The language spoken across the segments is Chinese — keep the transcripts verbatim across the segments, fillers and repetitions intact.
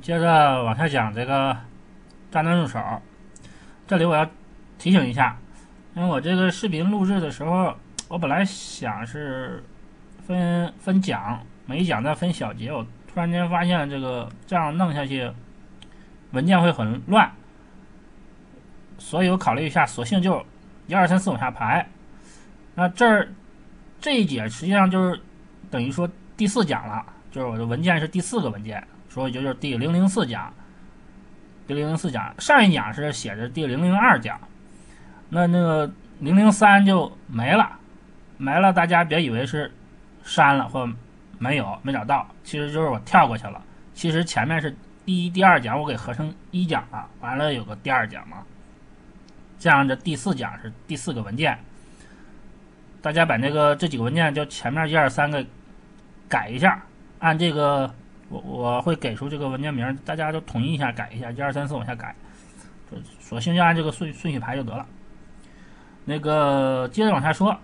接着往下讲这个战争入手。这里我要提醒一下，因为我这个视频录制的时候，我本来想是分分讲，每一讲再分小节，我突然间发现这个这样弄下去文件会很乱，所以我考虑一下，索性就一二三四往下排。那这儿这一节实际上就是等于说第四讲了，就是我的文件是第四个文件，所以就是第零零四讲。第零零四讲，上一讲是写着第零零二讲，那那个零零三就没了，没了，大家别以为是删了或没有没找到，其实就是我跳过去了。其实前面是第一、第二讲，我给合成一讲了，完了有个第二讲嘛，这样这第四讲是第四个文件。大家把那个这几个文件就前面一二三个改一下，按这个我我会给出这个文件名，大家就统一一下改一下，一二三四往下改，索性就按这个顺顺序排就得了。那个接着往下说，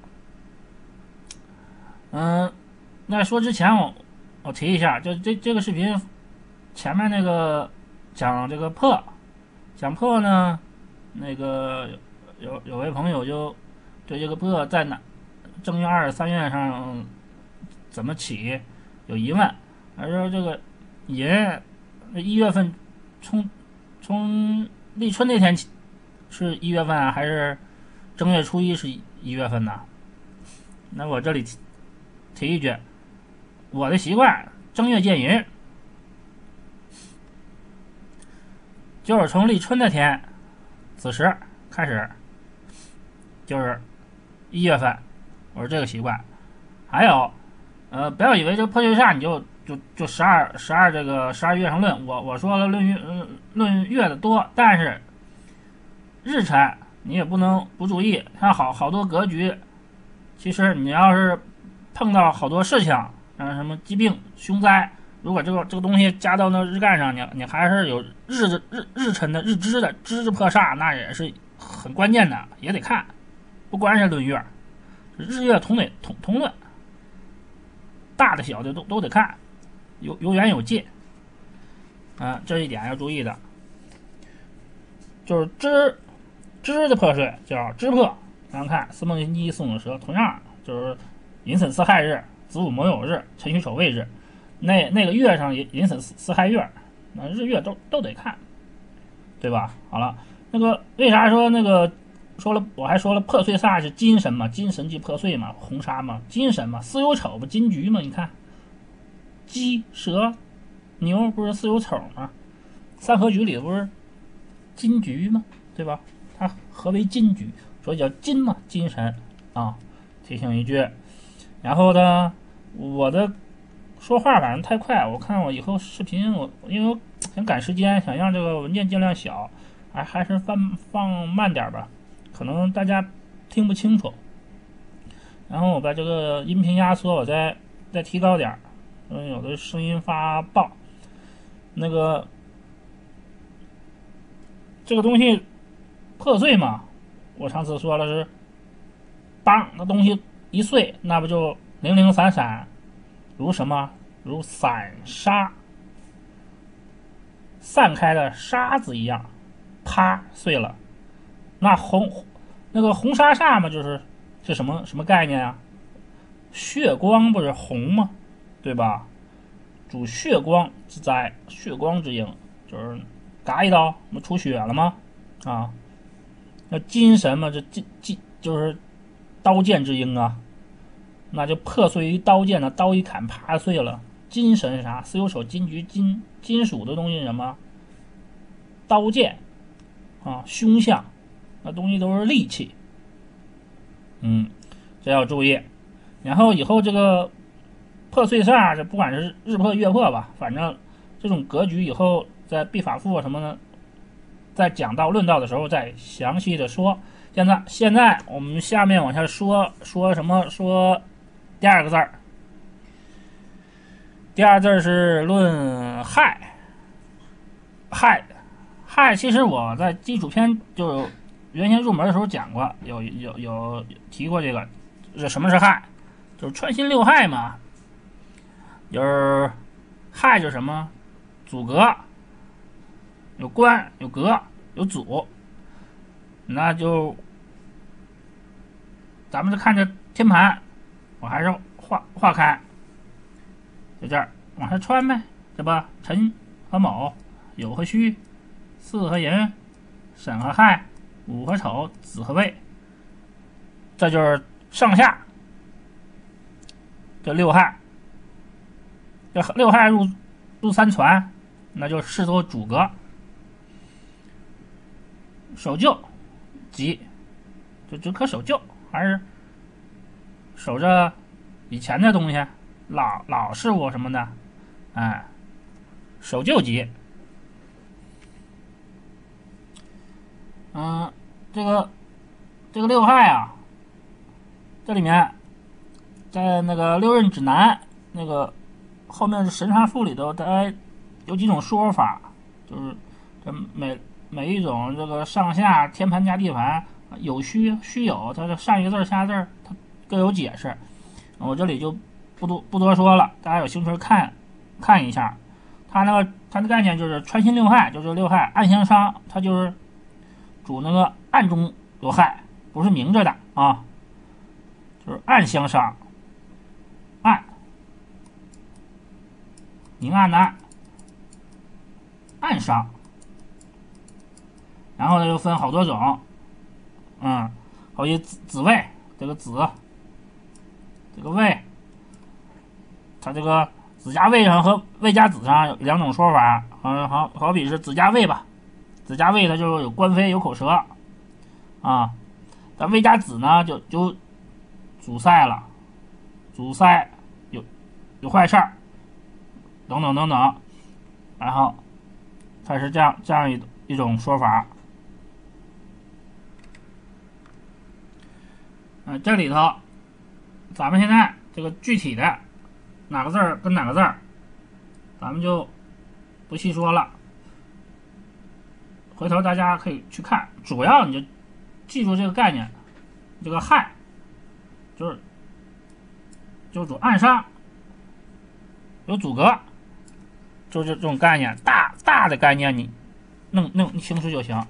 嗯，那说之前我我提一下，就这这个视频前面那个讲这个破，讲破呢，那个有有位朋友就对这个破在哪正月二、三月上怎么起有疑问，他说这个寅一月份从从立春那天起是一月份啊，还是正月初一是一月份呢？那我这里提提一句，我的习惯正月见寅，就是从立春那天子时开始，就是一月份，我是这个习惯。还有，呃，不要以为这破碎煞你就就就十二十二这个十二月上论，我我说了论月、呃、论月的多，但是日辰你也不能不注意，像好好多格局，其实你要是碰到好多事情，像什么疾病、凶灾，如果这个这个东西加到那日干上，你你还是有日日日辰的日支的支支破煞，那也是很关键的，也得看，不光是论月，日月同得同同论，大的小的都都得看，有有远有近，啊、呃，这一点要注意的，就是支支的破碎叫支破，咱看四梦金鸡、四母蛇，同样就是寅申巳亥日、子午卯酉日、辰戌丑未日，那那个月上寅寅申巳亥月，那日月都都得看，对吧？好了，那个为啥说那个说了，我还说了破碎煞是金神嘛，金神即破碎嘛，红砂嘛，金神嘛，巳酉丑不金局嘛？你看，鸡、蛇、牛不是巳酉丑吗？三合局里不是金局吗？对吧？它合为金局，所以叫金嘛，金神啊。提醒一句，然后呢，我的说话反正太快，我看我以后视频我因为我想赶时间，想让这个文件尽量小，还还是放放慢点吧，可能大家听不清楚。然后我把这个音频压缩，我再再提高点，嗯，有的声音发爆。那个这个东西破碎嘛，我上次说了是，当那东西一碎，那不就零零散散，如什么？如散沙散开的沙子一样，啪碎了。那红那个红沙煞嘛，就是是什么什么概念啊？血光不是红吗？对吧？主血光之灾，血光之应，就是嘎一刀，不出血了吗？啊，那金神嘛，这金金就是刀剑之应啊，那就破碎于刀剑的，刀一砍啪碎了。金神是啥？巳酉丑金局，金金属的东西是什么？刀剑啊，凶相，那东西都是利器。嗯，这要注意。然后以后这个破碎煞，这不管是日破月破吧，反正这种格局以后在必法赋什么的，在讲到论道的时候再详细的说。现在现在我们下面往下说说什么？说第二个字儿。第二字是论亥。亥亥，其实我在基础篇就原先入门的时候讲过，有有有提过这个。这什么是亥？就是穿心六亥嘛。就是亥就是什么？阻隔有官，有阁，有祖，那就咱们就看这天盘，我还是画画开，就这儿往下穿呗，对吧？辰和卯，酉和戌，巳和寅，申和亥，午和丑，子和未，这就是上下这六害。这六害入入三传，那就视作主格。守旧吉，就只可守旧，还是守着以前的东西，老老事物什么的，哎，守旧吉。嗯，这个这个六害啊，这里面在那个六壬指南那个后面是神传赋里头，它有几种说法，就是这每每一种这个上下天盘加地盘有虚虚有，它的上一个字下字它各有解释，我这里就不多不多说了，大家有兴趣看看一下。它那个它的概念就是穿心六害，就是六害暗相伤，它就是主那个暗中有害，不是明着的啊，就是暗相伤，暗明暗的暗，暗伤。然后呢，又分好多种，嗯，好些子子位，这个子，这个位，它这个子加位上和位加子上有两种说法，好好好比是子加位吧，子加位它就有官非有口舌，啊，但位加子呢就就阻塞了，阻塞有有坏事儿，等等等等，然后它是这样这样一一种说法。呃，这里头，咱们现在这个具体的哪个字儿跟哪个字儿，咱们就不细说了。回头大家可以去看，主要你就记住这个概念，这个害就是就是主暗伤，有阻隔，就是这种概念，大大的概念你弄弄清楚就行。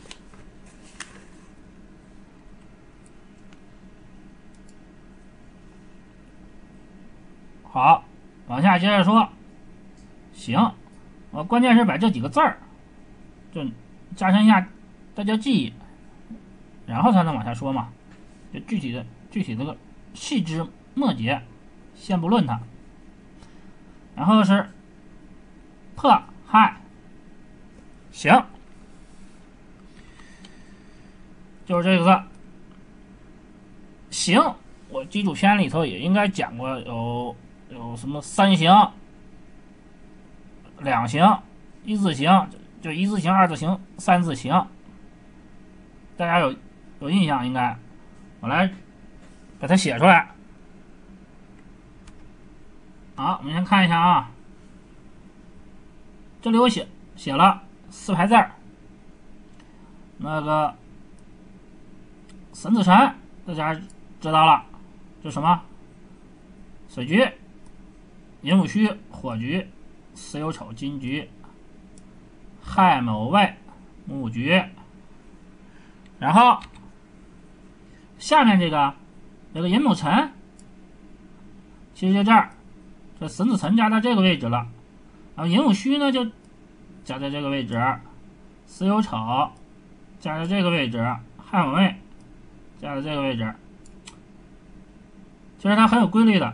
好，往下接着说。行，我关键是把这几个字儿，就加深一下大家记忆，然后才能往下说嘛。就具体的具体这个细枝末节，先不论它。然后是破害，行，就是这个字。行，我基础篇里头也应该讲过有。有什么三行、两行、一字形，就一字形、二字形、三字形，大家有有印象应该。我来把它写出来。好，我们先看一下啊，这里我写写了四排字儿，那个神子辰大家知道了，这什么？水局。寅午戌火局，巳酉丑金局，亥卯未木局。然后下面这个这个寅卯辰，其实就这儿，这申子辰加到这个位置了。然后寅午戌呢就加在这个位置，巳酉丑加在这个位置，亥卯未加在这个位置。其实它很有规律的。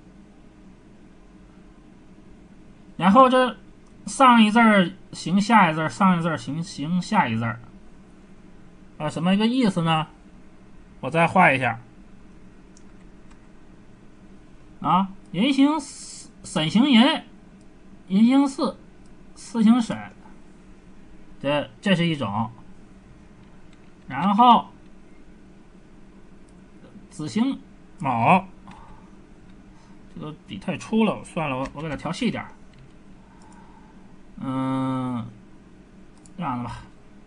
然后这上一字儿行下一字儿，上一字儿行行下一字儿，啊，什么一个意思呢？我再画一下。啊，寅行申行寅，寅行巳，巳行申，这这是一种。然后子行卯，这个笔太粗了，算了，我我给它调细点。嗯，这样的吧。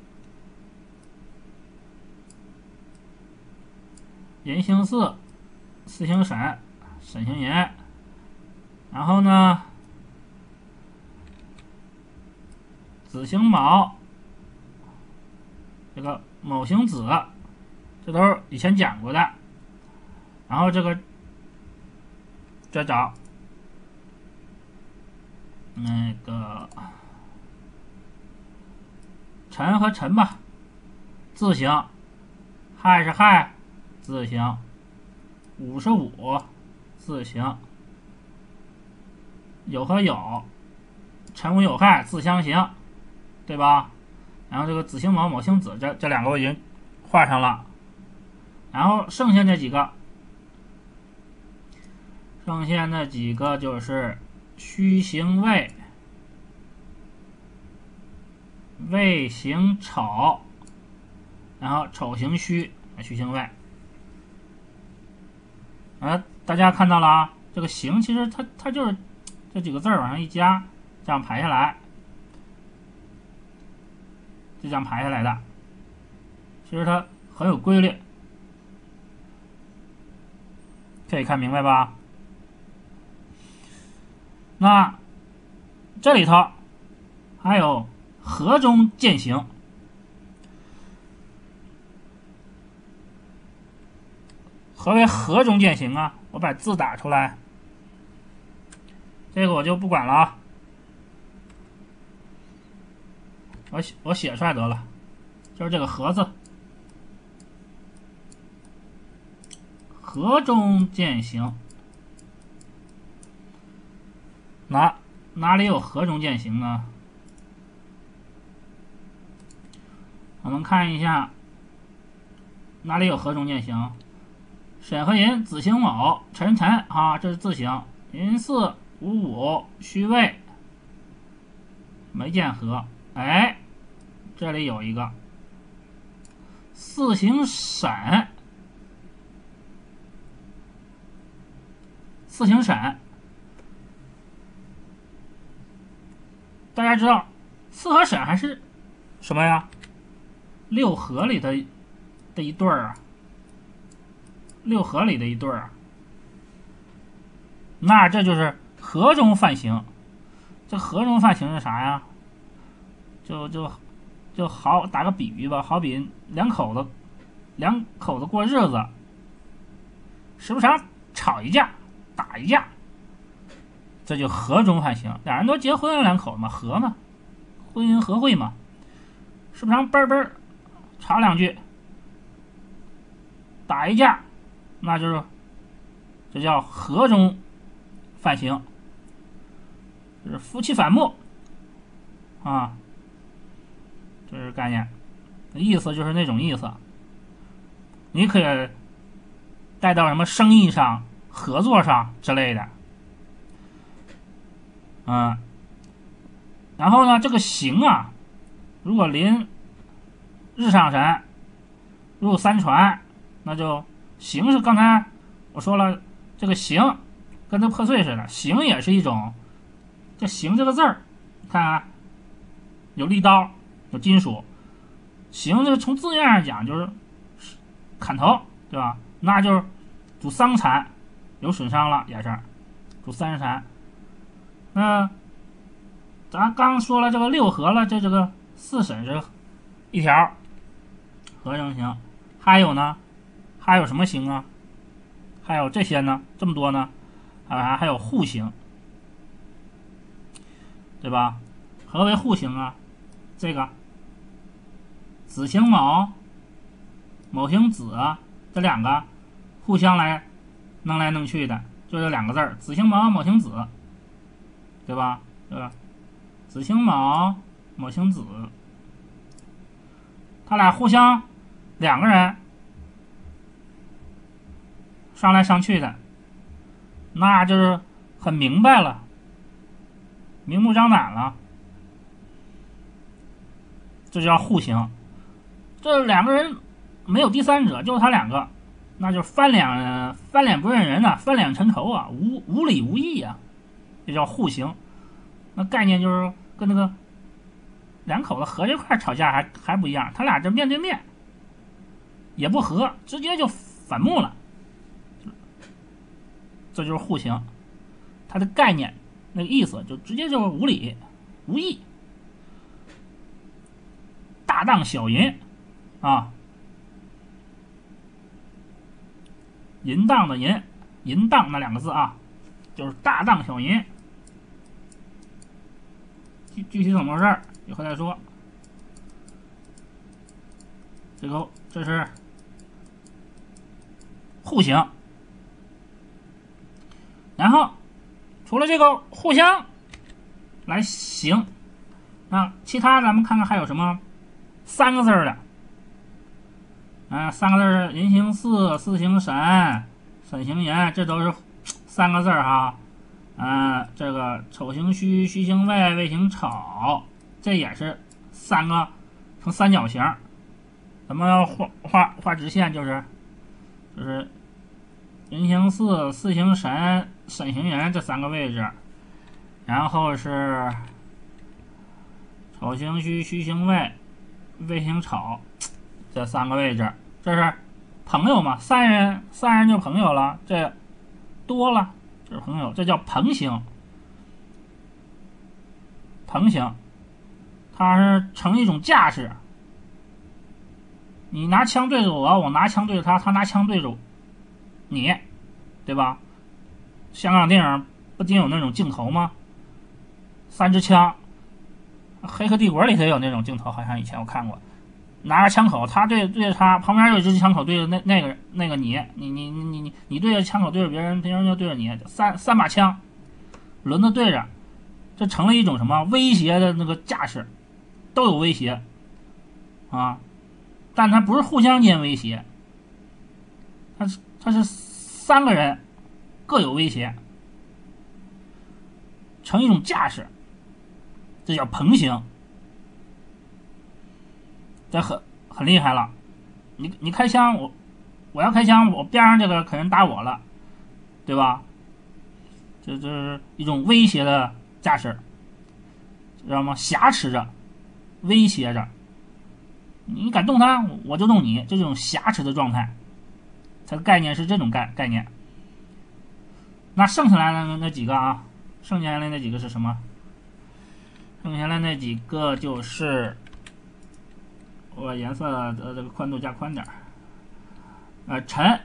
寅行巳，巳行申，申行寅。然后呢，子子行卯，这个卯行子，这都是以前讲过的。然后这个再找那个辰和辰吧，字形，亥是亥，字形，午是午，字形，酉和酉，辰午酉亥，字相形，对吧？然后这个子行卯，卯行子，这这两个我已经画上了。然后剩下这几个，剩下那几个就是戌行未，未行丑，然后丑行戌，戌行未。啊，大家看到了啊，这个行其实它它就是这几个字往上一加，这样排下来，就这样排下来的。其实它很有规律，可以看明白吧？那这里头还有合中见形。何为合中见形啊？我把字打出来，这个我就不管了啊，我写我写出来得了，就是这个合字，合中见形。哪哪里有合中见形呢？我们看一下哪里有合中见形。申和寅，子行卯，辰辰啊，这是字形。寅巳午午戌未，没见合。哎，这里有一个巳行申，巳行申。大家知道巳和申还是什么呀？六合里的的一对儿啊。六合里的一对儿啊，那这就是合中犯刑。这合中犯刑是啥呀？就就就好打个比喻吧，好比两口子两口子过日子，时不常吵一架打一架，这就合中犯刑。俩人都结婚了，两口子嘛，合嘛，婚姻和会嘛，时不常嘣嘣吵两句，打一架。那就是这叫合中犯刑，就是夫妻反目啊，这是概念，意思就是那种意思。你可以带到什么生意上、合作上之类的，嗯。然后呢，这个刑啊，如果临日上神入三传，那就刑是刚才我说了，这个刑跟这破碎似的，刑也是一种。这刑这个字儿，看啊，有利刀，有金属。刑这个从字面上讲就是砍头，对吧？那就是主伤残，有损伤了也是主三残。那咱刚说了这个六合了，这这个四审是一条合成刑，还有呢？还有什么刑啊？还有这些呢？这么多呢？啊，还有户刑，对吧？何为户刑啊？这个子行卯，卯行子，这两个互相来弄来弄去的，就这两个字儿，子行卯，卯行子，对吧？对吧？子行卯，卯行子，他俩互相两个人上来上去的，那就是很明白了，明目张胆了，这叫互刑。这两个人没有第三者，就是他两个，那就是翻脸翻脸不认人呐、啊，翻脸成仇啊，无无理无义啊，这叫互刑。那概念就是跟那个两口子合这块吵架还还不一样，他俩这面对面也不和，直接就反目了。这就是互刑，它的概念那个意思就直接就是无理无义。 大当小淫啊，淫荡的淫，淫荡那两个字啊，就是大当小淫。具具体怎么回事以后再说。这个这是互刑，然后除了这个互相来刑，那其他咱们看看还有什么三个字的，啊、呃，三个字人刑四，四刑审，审刑严，这都是三个字哈。啊、呃，这个丑刑虚，虚刑未，未刑丑，这也是三个成三角形。咱们要画画画直线，就是就是人刑四，四刑审，审刑严这三个位置，然后是丑刑虚，虚刑未，未刑丑这三个位置。这是朋友嘛，三人三人就朋友了，这多了这是朋友，这叫朋刑。朋刑它是成一种架势，你拿枪对着我，我拿枪对着他，他拿枪对着你，对吧？香港电影不仅有那种镜头吗？三支枪，黑客帝国里头有那种镜头，好像以前我看过，拿着枪口，他对对着他，旁边有一支枪口对着那那个那个你，你你你你你对着枪口对着别人，别人就对着你，三三把枪轮着对着，这成了一种什么威胁的那个架势，都有威胁啊。但它不是互相间威胁，它是它是三个人各有威胁，成一种架势，这叫朋刑，这很很厉害了。你你开枪，我我要开枪，我边上这个可能打我了，对吧？这这是一种威胁的架势，知道吗？挟持着，威胁着。你敢动他，我就动你，这种挟持的状态，它的概念是这种概概念。那剩下来的那几个啊，剩下来的那几个是什么？剩下来那几个就是我颜色的这个宽度加宽点，呃，辰、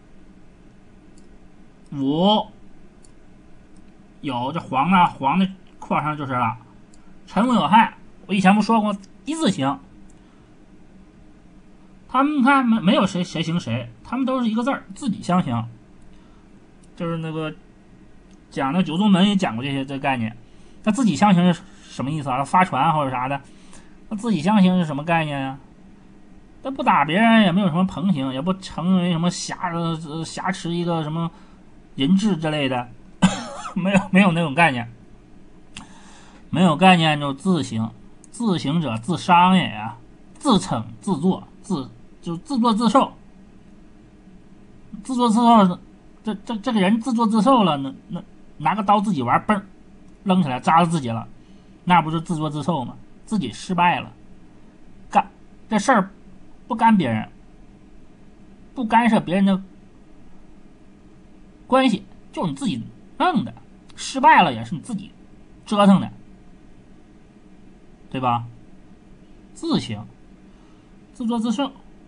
午、酉，这黄呢，黄的括上就是了。辰午酉亥，我以前不说过一字形。他们看没没有谁谁行谁，他们都是一个字儿，自己相行。就是那个讲的九宗门也讲过这些这个概念。他自己相行是什么意思啊？发传或者啥的，他自己相行是什么概念呀、啊？他不打别人，也没有什么朋刑，也不成为什么挟呃挟持一个什么人质之类的，没有没有那种概念，没有概念就自行，自行者自伤也呀、啊，自逞自作自。就自作自受，自作自受，这这这个人自作自受了，那那拿个刀自己玩，嘣，扔起来扎着自己了，那不是自作自受吗？自己失败了，干这事儿不干别人，不干涉别人的关系，就你自己弄的，失败了也是你自己折腾的，对吧？自行，自作自受。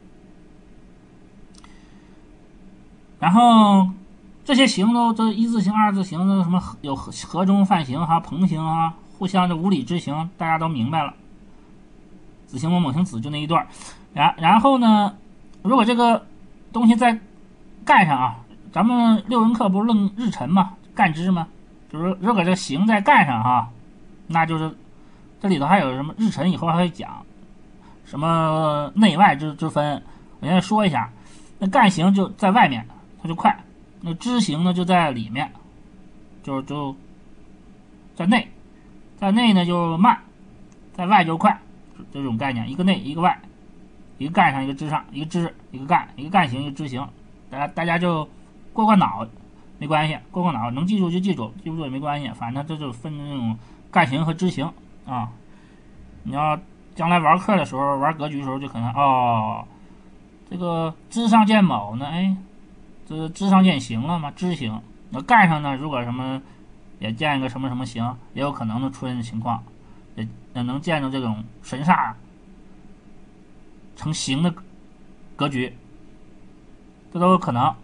然后这些刑都这一字刑、二字刑的什么有合中犯刑哈、朋刑啊，互相的无理之刑，大家都明白了。子刑我猛刑子就那一段，然然后呢，如果这个东西在干上啊，咱们六人课不是论日辰嘛，干支嘛，就是如果这刑在干上哈，那就是这里头还有什么日辰，以后还会讲什么内外之之分，我先说一下，那干刑就在外面。就快，那支刑呢就在里面，就就在内，在内呢就慢，在外就快，这种概念，一个内一个外，一个干上一个支上，一个支一个干，一个干刑一个支刑，大家大家就过过脑没关系，过过脑能记住就记住，记不住也没关系，反正这就分那种干刑和支刑啊。你要将来玩课的时候，玩格局的时候就可能哦，这个支上见卯呢，哎。这支上见刑了吗？支刑，那干上呢？如果什么也见一个什么什么刑，也有可能的出现的情况，也也能见着这种神煞成形的格局，这都有可能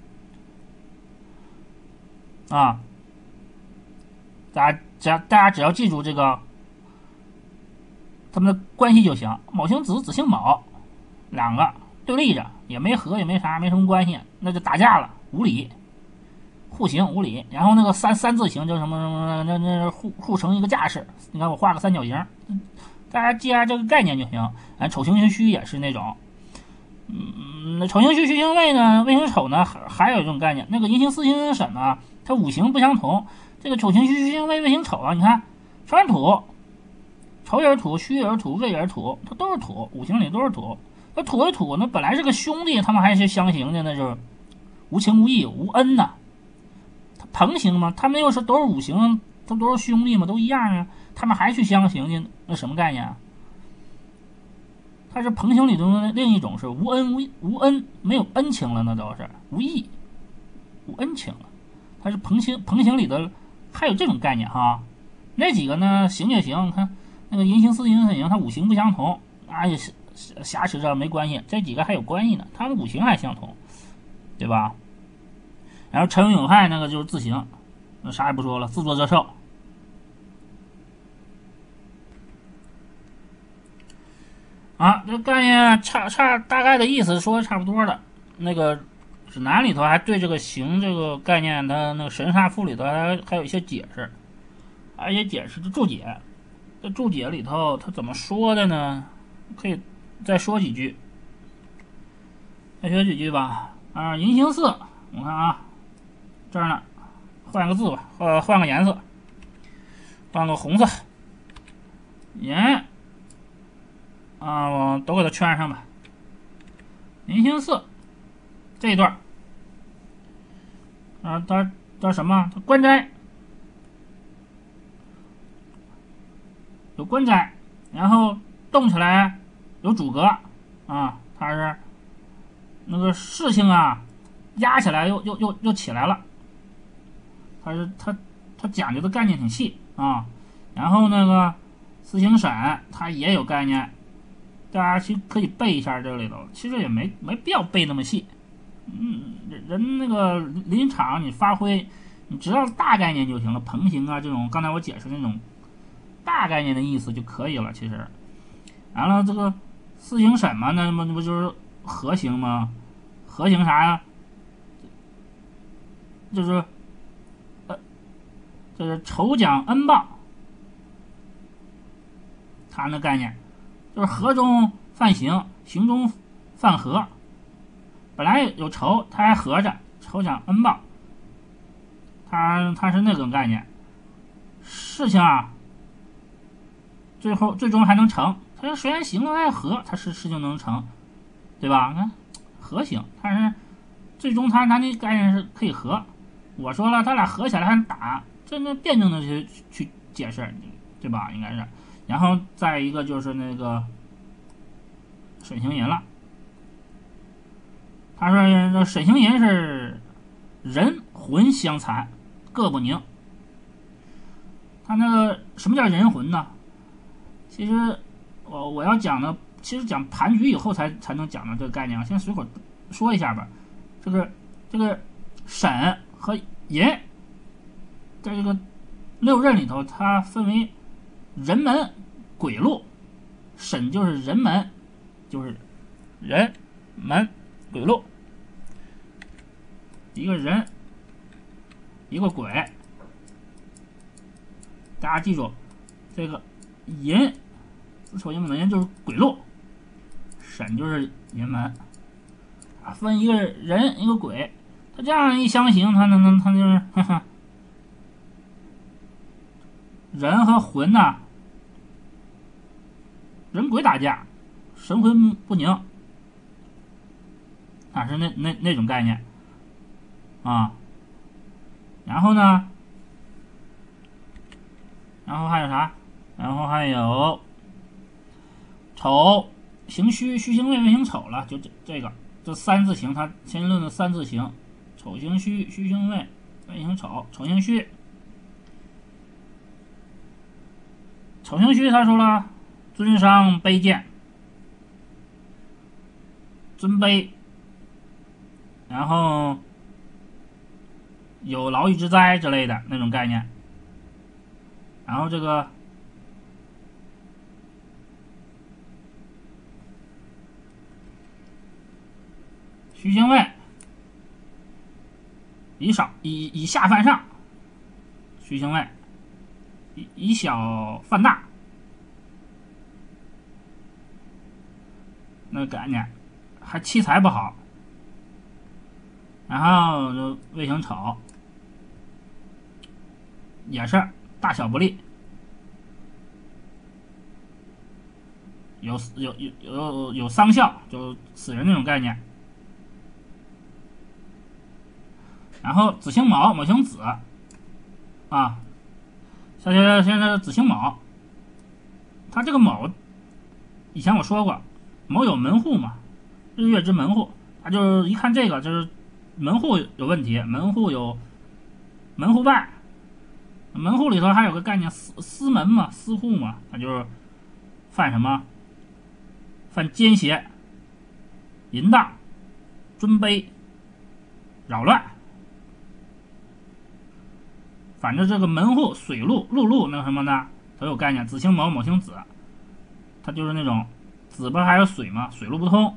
啊。大家只要大家只要记住这个他们的关系就行。卯行子，子行卯，两个对立着，也没和，也没啥，没什么关系，那就打架了，无理，互刑无理。然后那个三三字形就什么什么，那那互互成一个架势。你看我画个三角形，大家记下这个概念就行。哎，丑行戌也是那种，嗯，那丑行戌戌行未呢，未行丑呢，还还有一种概念，那个寅行巳行申呢，它五行不相同。这个丑行戌戌行未未行丑啊，你看全是土，丑也是土，戌也是土，未也是土，它都是土，五行里都是土。那土为土，那本来是个兄弟，他们还是相刑的，那就是无情无义无恩呐。他朋刑嘛，他们又是都是五行，他都是兄弟嘛，都一样啊，他们还去相刑去，那什么概念啊？它是朋刑里中的另一种，是无恩无无恩，没有恩情了，那都是无义无恩情了。它是朋刑朋刑里的。还有这种概念哈，那几个呢行就行，看那个寅行巳行申行，它五行不相同，啊也瑕疵这没关系，这几个还有关系呢，它们五行还相同，对吧？然后辰酉酉亥那个就是自刑，那啥也不说了，自作自受。啊，这概念差差大概的意思说的差不多的，那个。指南里头还对这个刑这个概念，它那个神煞赋里头还还有一些解释，还有一些解释。这注解，这注解里头它怎么说的呢？可以再说几句，再说几句吧。啊，寅行巳，我看啊，这儿呢，换个字吧，换换个颜色，换个红色，寅啊，我都给它圈上吧。寅行巳这一段。啊，它叫什么？它官斋，有官斋，然后动起来有主格啊，它是那个事情啊，压起来又又又又起来了，它是它它讲究的概念挺细啊。然后那个四行审它也有概念，大家其实可以背一下这里头，其实也没没必要背那么细。嗯，人那个临场你发挥，你知道大概念就行了。朋刑啊，这种刚才我解释那种大概念的意思就可以了。其实，完了这个四行审嘛，那么那不就是和刑吗？和刑啥呀？就是呃，就是酬奖恩谤，它那概念就是和中犯刑，刑中犯和。本来有仇，他还合着酬奖恩报，他他是那种概念。事情啊，最后最终还能成。他虽然行了，还和，他是事情能成，对吧？看和行，但是最终他他那概念是可以和。我说了，他俩合起来还打，这那辩证的去去解释，对吧？应该是。然后再一个就是那个沈行吟了。他说这沈行吟是人魂相残，各不宁。他那个什么叫人魂呢？其实我我要讲的，其实讲盘局以后才才能讲到这个概念啊。先随口说一下吧。这个这个沈和寅在这个六壬里头，它分为人门、鬼路。沈就是人门，就是人门。鬼路，一个人，一个鬼，大家记住，这个寅，子丑寅卯寅就是鬼路，沈就是寅门，啊，分一个人一个鬼，他这样一相刑，他能能他就是呵呵，人和魂呐、啊，人鬼打架，神魂不宁。啊，是那那那种概念啊，然后呢，然后还有啥？然后还有丑行戌，戌行未，未行丑了，就这这个这三字形，它先论的三字形，丑行戌，戌行未，未行丑，丑行戌，丑行戌他说了，尊商卑贱。 尊卑，然后有牢狱之灾之类的那种概念。然后这个虚心位，以少以以下犯上，虚心位，以以小犯大，那个概念。还七财不好，然后就位行丑，也是大小不利，有有有有有丧孝，就死人那种概念。然后子星卯，卯星子，啊，现在现在子星卯，它这个卯，以前我说过，卯有门户嘛。日月之门户，他就是一看这个就是门户有问题，门户有门户败，门户里头还有个概念私私门嘛，私户嘛，他就是犯什么？犯奸邪、淫荡、尊卑、扰乱。反正这个门户水路、陆路那什么呢，都有概念。子星卯，卯星子，它就是那种子不还有水嘛，水路不通。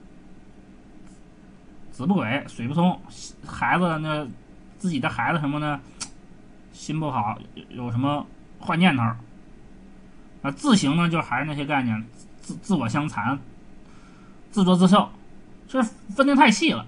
子不轨，水不通，孩子那自己的孩子什么呢？心不好，有什么坏念头。啊，自行呢，就还是那些概念，自自我相残，自作自受，这分得太细了。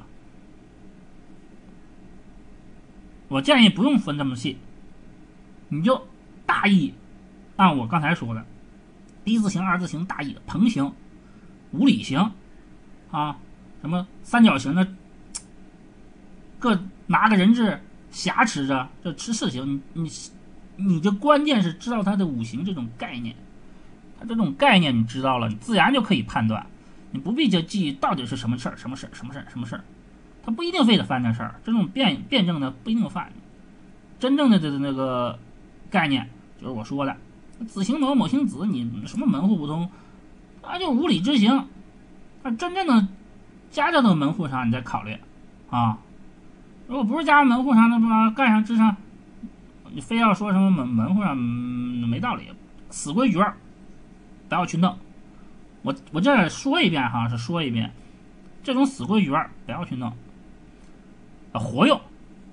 我建议不用分这么细，你就大意按我刚才说的，一字形、二字形大意的朋形、无理形啊。什么三角形的，各拿个人质挟持着，这吃事情，你你你这关键是知道它的五行这种概念，它这种概念你知道了，你自然就可以判断，你不必就记到底是什么事儿，什么事儿，什么事儿，什么事儿，他不一定非得犯这事儿，这种辩辩证的不一定犯，真正的的那个概念就是我说的，子行卯，卯行子，你什么门户不通，他就无理之行，他真正的。加到那个门户上，你再考虑啊。如果不是加门户上，那么干上之上，你非要说什么门门户上、嗯、没道理，死规矩不要去弄。我我这说一遍哈，是说一遍，这种死规矩不要去弄。啊，活用，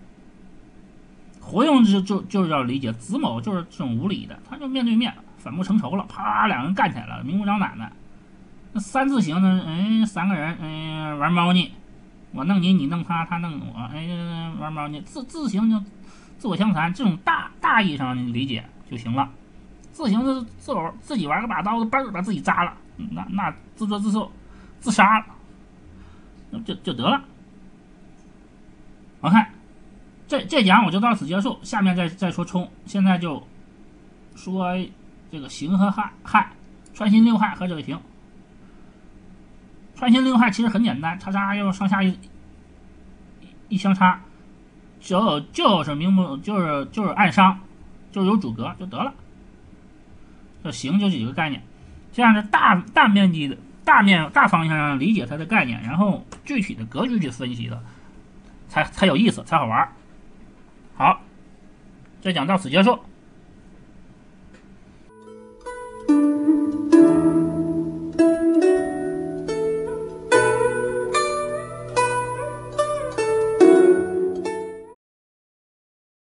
活用就就就是要理解子卯就是这种无理的，他就面对面反目成仇了，啪，两人干起来了，明目张胆的。那三字形呢？哎，三个人，哎，玩猫腻，我弄你，你弄他，他弄我，哎，玩猫腻。字字形就自我相残，这种大大意上你理解就行了。字形是自我自己玩个把刀子，嘣把自己扎了，那那自作自受，自杀了，那就就得了。我看这这讲我就到此结束，下面再再说冲。现在就说这个刑和害，害穿心六害和这个刑。穿心六害其实很简单，叉叉又上下一一相差，就就是明目，就是就是暗伤，就是有主格就得了。这刑就几个概念，这样是大大面积的大面大方向上理解它的概念，然后具体的格局去分析的，才才有意思，才好玩。好，这讲到此结束。